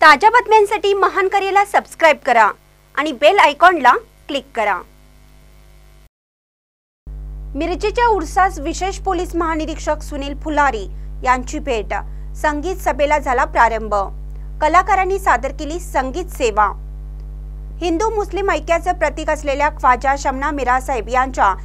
ताज्या बातम्यांसाठी महान करेला सबस्क्राइब करा आणि बेल आयकॉनला क्लिक करा। मिरजेच्या उर्सास विशेष पोलीस महानिरीक्षक सुनील फुलारी यांची भेट। संगीत सभेला झाला प्रारंभ। कलाकारांनी सादर केली संगीत सेवा। हिंदू मुस्लिम ऐक्याचे प्रतीक असलेल्या ख्वाजा शमना मीरा साहेब यांच्या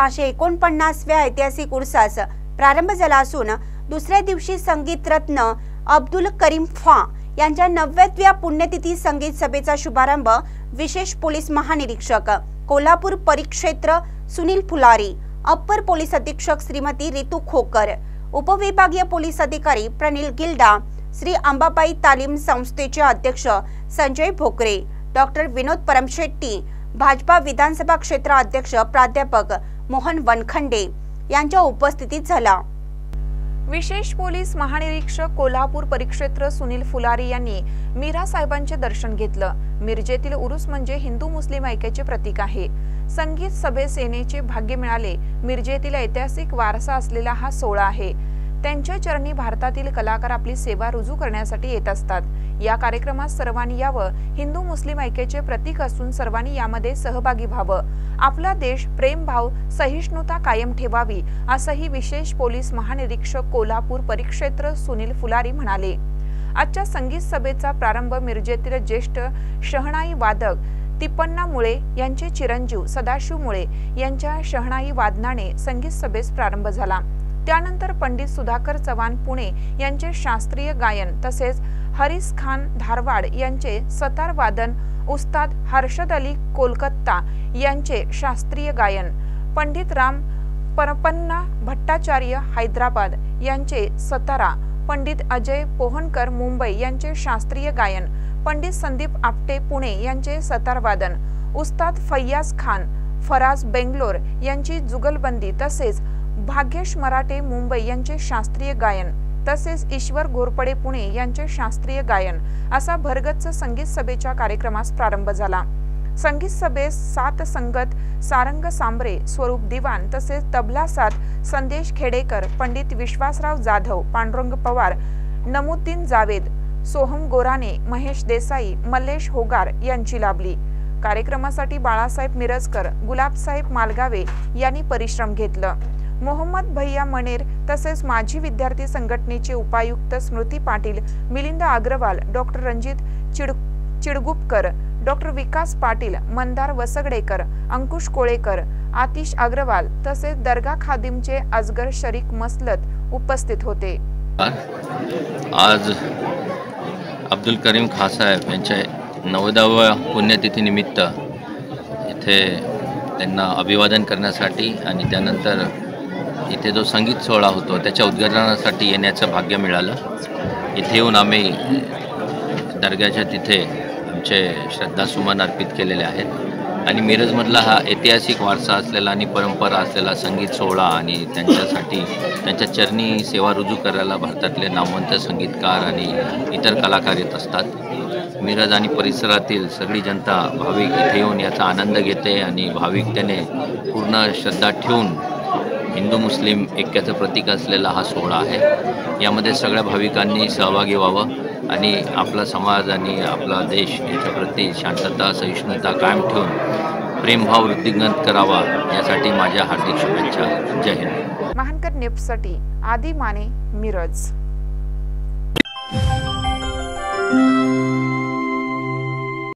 649व्या ऐतिहासिक उर्सास प्रारंभ झाला असून दुसऱ्या दिवशी संगीत रत्न अब्दुल करीम फा यांच्या 90व्या पुण्यतिथी संगीत सभेचा शुभारंभ विशेष पोलीस महानिरीक्षक कोल्हापूर परिक्षेत्र सुनील फुलारी, अप्पर पोलीस अधीक्षक श्रीमती रितू खोकर, उपविभागीय पोलीस अधिकारी प्रनिल गिल्डा, श्री अंबाबाई तालीम संस्थेचे अध्यक्ष संजय भोकरे, डॉक्टर विनोद परमशेट्टी, भाजपा विधानसभा क्षेत्र अध्यक्ष प्राध्यापक मोहन वनखंडे यांच्या उपस्थितीत झाला। विशेष पोलीस महानिरीक्षक कोल्हापूर परिक्षेत्र सुनील फुलारी यांनी मीरा साहेबांचे दर्शन घेतलं। मिरजेतील उरूस म्हणजे हिंदू मुस्लिम ऐक्याचे प्रतीक आहे। संगीत सभेस येण्याचे भाग्य मिळाले। मिरजेतील ऐतिहासिक वारसा असलेला हा सोहळा आहे। त्यांच्या चरणी भारतातील कलाकार आपली सेवा रुजू करण्यासाठी येत असतात। या कार्यक्रमात सर्वांनी यावं। हिंदू मुस्लिम ऐक्याचे प्रतीक असून सर्वांनी यामध्ये सहभागी व्हावं। आपला देश प्रेमभाव सहिष्णुता कायम ठेवावी असंही विशेष पोलीस महानिरीक्षक कोल्हापूर परिक्षेत्र सुनील फुलारी म्हणाले। आजच्या संगीत सभेचा प्रारंभ मिरजेतील ज्येष्ठ शहनाई वादक तिप्पण्णा मुळे यांचे चिरंजीव सदाशिव मुळे यांच्या शहनाई वादनाने संगीत सभेस प्रारंभ झाला। त्यानंतर पंडित सुधाकर चव्हाण पुणे यांचे शास्त्रीय गायन तसेच हरीस खान धारवाड यांचे सतार वादन, उस्ताद हर्षद अली कोलकाता यांचे शास्त्रीय गायन, पंडित राम परपन्ना भट्टाचार्य हैदराबाद यांचे सतारा, पंडित अजय पोहनकर मुंबई यांचे शास्त्रीय गायन, पंडित संदीप आपटे पुणे यांचे सतार वादन, उस्ताद फैयाज खान फराज बेंगलोर यांची जुगलबंदी तसेच भाग्येश मराठे मुंबई यांचे शास्त्रीय गायन तसेच ईश्वर घोरपडे पुणे यांचे शास्त्रीय गायन असा भरगच्च संगीत सभेच्या कार्यक्रमास प्रारंभ झाला। संगीत सभेस 7 संगत सारंग सांबरे, स्वरूप दिवान तसेच तबला साथ संदेश खेडेकर, पंडित विश्वासराव जाधव, पांडुरंग पवार, नमुद्दीन जावेद, सोहम गोराने, महेश देसाई, मल्लेश होगार यांची लाभली। कार्यक्रमासाठी बाळासाहेब मिरजकर, गुलाबसाहेब मालगावे यांनी परिश्रम घेतलं। मोहम्मद भैया मनेर तसेच माजी विद्यार्थी संघटनेचे उपायुक्त स्मृती पाटील, मिलिंद अग्रवाल, डॉक्टर रणजित चिडगुपकर, डॉक्टर विकास पाटील, मंदार वसगडेकर, अंकुश कोळेकर, आतिश अग्रवाल तसेच दर्गा खादिमचे अजगर शरीक मसलत उपस्थित होते। आज अब्दुल करीम खान साहेब यांच्या 90व्या पुण्यतिथी निमित्त इथे त्यांना अभिवादन करण्यासाठी आणि त्यानंतर इथे जो संगीत सोहळा होतो त्याच्या उद्घाटनासाठी येण्याचं भाग्य मिळालं। इथे येऊन आम्ही दर्ग्याच्या तिथे आमचे श्रद्धासुमन अर्पित केलेले आहेत आणि मिरजमधला हा ऐतिहासिक वारसा असलेला आणि परंपरा असलेला संगीत सोहळा आणि त्यांच्यासाठी त्यांच्या चरणी सेवा रुजू करायला भारतातले नामवंत संगीतकार आणि इतर कलाकार येत असतात। मिरज आणि परिसरातील सगळी जनता भाविक इथे येऊन याचा आनंद घेते आणि भाविकतेने पूर्ण श्रद्धा ठेवून हिंदू मुस्लिम ऐक्याचं प्रतीक असलेला हा सोहळा आहे। यामध्ये सगळ्या भाविकांनी सहभागी व्हावं आणि आपला समाज आणि आपला देश याच्याप्रती शांतता सहिष्णुता कायम ठेवून प्रेमभाव वृद्धिंगत करावा यासाठी माझ्या हार्दिक शुभेच्छा। जय हिंद। महानकर न्यूजसाठी आदी माने, मिरज।